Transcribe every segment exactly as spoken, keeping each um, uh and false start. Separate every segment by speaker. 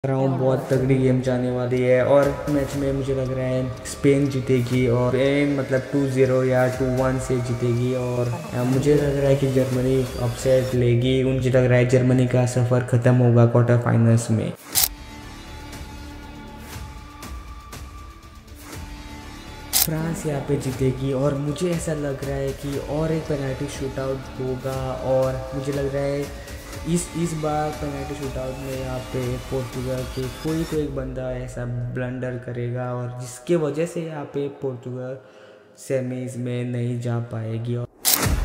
Speaker 1: रहा हूँ बहुत तगड़ी गेम जाने वाली है और मैच में मुझे लग रहा है स्पेन जीतेगी और स्पेन मतलब टू ज़ीरो या टू वन से जीतेगी। और अ, मुझे लग रहा है कि जर्मनी अपसेट लेगी। मुझे लग रहा है जर्मनी का सफ़र ख़त्म होगा क्वार्टर फाइनल्स में। फ्रांस यहाँ पे जीतेगी और मुझे ऐसा लग रहा है कि और एक पेनल्टी शूट आउट होगा। और मुझे लग रहा है इस इस बार पेनल्टी शूट आउट में यहाँ पे पोर्तुगल के कोई तो एक बंदा ऐसा ब्लंडर करेगा और जिसके वजह से यहाँ पे पोर्तुगल सेमीज में नहीं जा पाएगी। और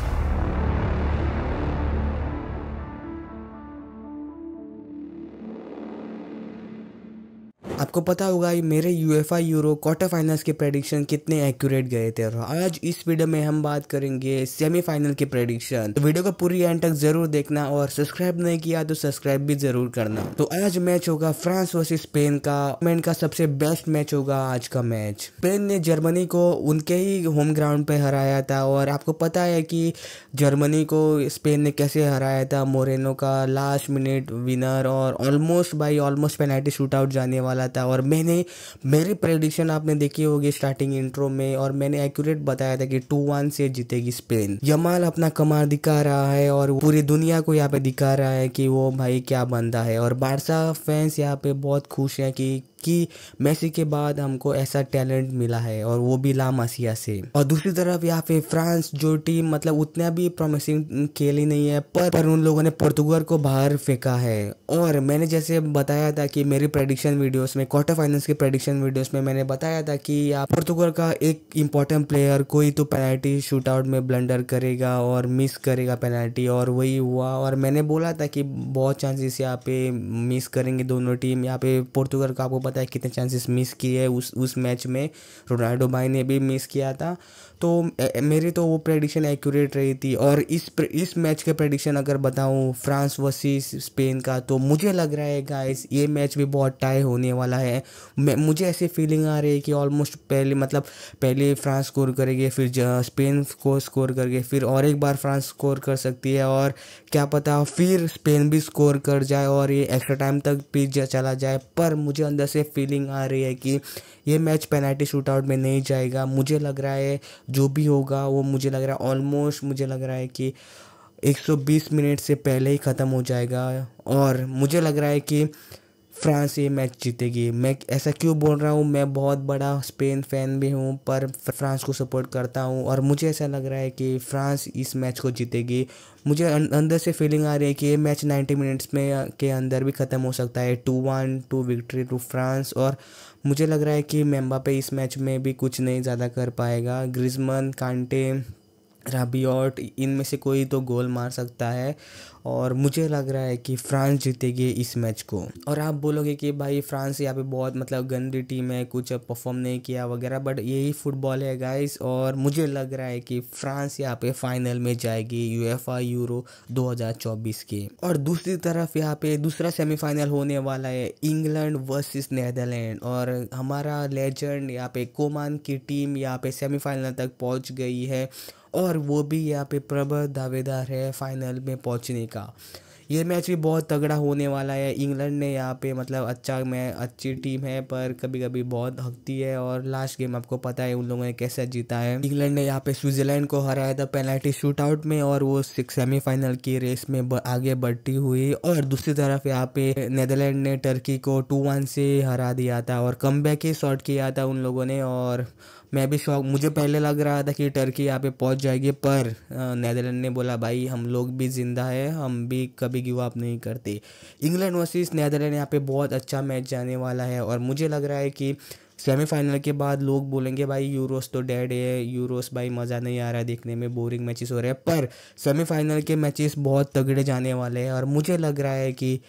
Speaker 1: आपको पता होगा ये मेरे यूएफा यूरो क्वार्टर फाइनल्स के प्रेडिक्शन कितने एक्यूरेट गए थे। और आज इस वीडियो में हम बात करेंगे सेमीफाइनल के प्रेडिक्शन। तो वीडियो को पूरी एंड तक जरूर देखना और सब्सक्राइब नहीं किया तो सब्सक्राइब भी जरूर करना। तो आज मैच होगा फ्रांस वर्सेस स्पेन का। टूर्नामेंट का सबसे बेस्ट मैच होगा आज का मैच। स्पेन ने जर्मनी को उनके ही होम ग्राउंड पे हराया था और आपको पता है कि जर्मनी को स्पेन ने कैसे हराया था। मोरेनो का लास्ट मिनट विनर और almost by almost penalty shoot out जाने वाला था। और मैंने मेरी प्रेडिक्शन आपने देखी होगी स्टार्टिंग इंट्रो में और मैंने एक्यूरेट बताया था कि टू वन से जीतेगी स्पेन। यमाल अपना कमाल दिखा रहा है और पूरी दुनिया को यहाँ पे दिखा रहा है कि वो भाई क्या बंदा है। और बारसा फैंस यहाँ पे बहुत खुश हैं कि कि मेसी के बाद हमको ऐसा टैलेंट मिला है और वो भी ला मासिया से। और दूसरी तरफ यहाँ पे फ्रांस जो टीम मतलब उतना भी प्रॉमिसिंग खेली नहीं है पर, पर उन लोगों ने पोर्तुगल को बाहर फेंका है। और मैंने जैसे बताया था कि मेरी प्रेडिक्शन वीडियोस में क्वार्टर फाइनल्स के प्रेडिक्शन वीडियोस में मैंने बताया था कि यहाँ पोर्तुगल का एक इंपॉर्टेंट प्लेयर कोई तो पेनल्टी शूट आउट में ब्लंडर करेगा और मिस करेगा पेनल्टी और वही हुआ। और मैंने बोला था कि बहुत चांसेस यहाँ पे मिस करेंगे दोनों टीम। यहाँ पे पोर्तुगल का आपको पता है कितने चांसेस मिस किए उस उस मैच में। रोनाल्डो भाई ने भी मिस किया था। तो ए, मेरी तो वो प्रेडिक्शन एक्यूरेट रही थी। और इस इस मैच के प्रेडिक्शन अगर बताऊं फ्रांस वर्सेस स्पेन का तो मुझे लग रहा है गाइस ये मैच भी बहुत टाई होने वाला है। मैं मुझे ऐसी फीलिंग आ रही है कि ऑलमोस्ट पहले मतलब पहले फ्रांस स्कोर करेगी फिर स्पेन को स्कोर करके फिर और एक बार फ्रांस स्कोर कर सकती है और क्या पता फिर स्पेन भी स्कोर कर जाए और ये एक्स्ट्रा टाइम तक भी चला जाए। पर मुझे अंदर से फीलिंग आ रही है कि ये मैच पेनल्टी शूट आउट में नहीं जाएगा। मुझे लग रहा है जो भी होगा वो मुझे लग रहा है ऑलमोस्ट मुझे लग रहा है कि एक सौ बीस मिनट से पहले ही ख़त्म हो जाएगा। और मुझे लग रहा है कि फ्रांस ये मैच जीतेगी। मैं ऐसा क्यों बोल रहा हूँ, मैं बहुत बड़ा स्पेन फैन भी हूँ पर फ्रांस को सपोर्ट करता हूँ और मुझे ऐसा लग रहा है कि फ्रांस इस मैच को जीतेगी। मुझे अंदर से फीलिंग आ रही है कि ये मैच नाइन्टी मिनट्स में के अंदर भी ख़त्म हो सकता है। Two one two victory to France. और मुझे लग रहा है कि एम्बापे इस मैच में भी कुछ नहीं ज़्यादा कर पाएगा। ग्रिजमान कांटे राबियोट इनमें से कोई तो गोल मार सकता है और मुझे लग रहा है कि फ्रांस जीतेगी इस मैच को। और आप बोलोगे कि भाई फ्रांस यहाँ पे बहुत मतलब गंदी टीम है कुछ परफॉर्म नहीं किया वगैरह बट यही फुटबॉल है गाइस। और मुझे लग रहा है कि फ्रांस यहाँ पे फाइनल में जाएगी यूएफा यूरो दो हज़ार चौबीस के। और दूसरी तरफ यहाँ पे दूसरा सेमीफाइनल होने वाला है इंग्लैंड वर्सेस नीदरलैंड। और हमारा लेजेंड यहाँ पे कोमान की टीम यहाँ पे सेमीफाइनल तक पहुँच गई है और वो भी यहाँ पे प्रबल दावेदार है फाइनल में पहुंचने का। ये मैच भी बहुत तगड़ा होने वाला है। इंग्लैंड ने यहाँ पे मतलब अच्छा मैं अच्छी टीम है पर कभी कभी बहुत हकती है और लास्ट गेम आपको पता है उन लोगों ने कैसे जीता है। इंग्लैंड ने यहाँ पे स्विट्जरलैंड को हराया था पेनल्टी शूट आउट में और वो सेमीफाइनल की रेस में आगे बढ़ती हुई। और दूसरी तरफ यहाँ पे नीदरलैंड ने टर्की को टू वन से हरा दिया था और कमबैक ही शॉट किया था उन लोगों ने। और मैं भी शौक मुझे पहले लग रहा था कि टर्की यहाँ पे पहुँच जाएगी पर नीदरलैंड ने बोला भाई हम लोग भी जिंदा है हम भी कभी गिव अप नहीं करते। इंग्लैंड वर्सेस नीदरलैंड यहाँ पे बहुत अच्छा मैच जाने वाला है और मुझे लग रहा है कि सेमीफाइनल के बाद लोग बोलेंगे भाई यूरोस तो डेड है यूरोस भाई मज़ा नहीं आ रहा है देखने में बोरिंग मैचेस हो रहे हैं। पर सेमीफाइनल के मैचेस बहुत तगड़े जाने वाले हैं और मुझे लग रहा है कि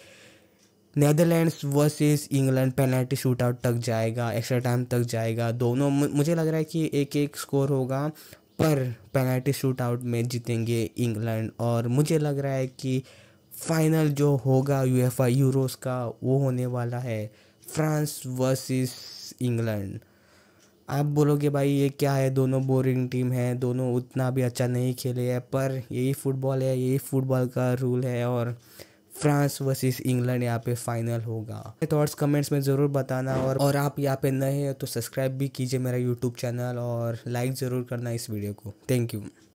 Speaker 1: Netherlands versus England penalty shoot out तक जाएगा एक्स्ट्रा टाइम तक जाएगा। दोनों मुझे लग रहा है कि एक एक स्कोर होगा पर पेनल्टी शूट आउट में जीतेंगे इंग्लैंड। और मुझे लग रहा है कि फाइनल जो होगा यूएफा यूरोस का वो होने वाला है फ्रांस वर्सेस इंग्लैंड। आप बोलोगे भाई ये क्या है दोनों बोरिंग टीम है दोनों उतना भी अच्छा नहीं खेले हैं पर यही फुटबॉल है यही फुटबॉल का रूल है। और फ्रांस वर्सेस इंग्लैंड यहाँ पे फाइनल होगा। थॉट्स कमेंट्स में ज़रूर बताना, और और आप यहाँ पे नए हैं तो सब्सक्राइब भी कीजिए मेरा यूट्यूब चैनल और लाइक ज़रूर करना इस वीडियो को। Thank you.